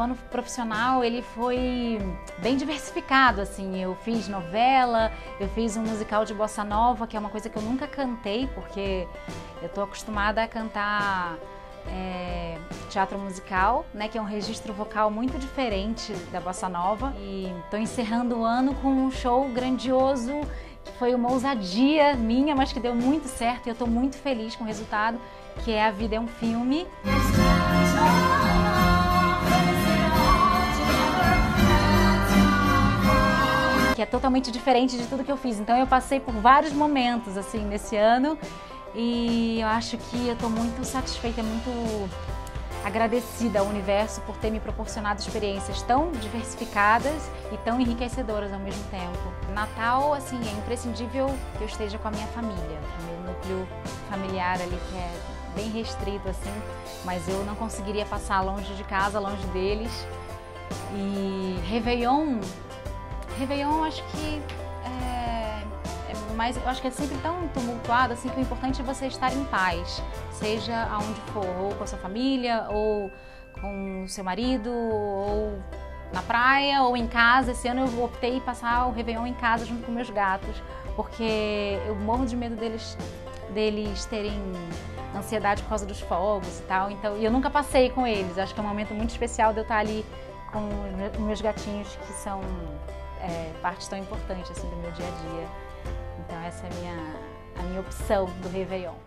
ano profissional, ele foi bem diversificado, assim. Eu fiz novela, eu fiz um musical de bossa nova, que é uma coisa que eu nunca cantei, porque eu tô acostumada a cantar teatro musical, né, que é um registro vocal muito diferente da bossa nova. E tô encerrando o ano com um show grandioso, que foi uma ousadia minha, mas que deu muito certo e eu tô muito feliz com o resultado, que é A Vida é um Filme. Que é totalmente diferente de tudo que eu fiz. Então eu passei por vários momentos assim nesse ano e eu acho que eu estou muito satisfeita, muito agradecida ao universo por ter me proporcionado experiências tão diversificadas e tão enriquecedoras ao mesmo tempo. Natal, assim, é imprescindível que eu esteja com a minha família, o meu núcleo familiar ali que é bem restrito assim, mas eu não conseguiria passar longe de casa, longe deles. E Réveillon, acho que mas eu acho que é sempre tão tumultuado assim que o importante é você estar em paz, seja aonde for, ou com a sua família, ou com o seu marido, ou na praia, ou em casa. Esse ano eu optei em passar o Réveillon em casa junto com meus gatos, porque eu morro de medo deles terem ansiedade por causa dos fogos e tal. Então, eu nunca passei com eles. Acho que é um momento muito especial de eu estar ali com os meus gatinhos, que são parte tão importante assim do meu dia a dia. Então essa é a minha opção do Réveillon.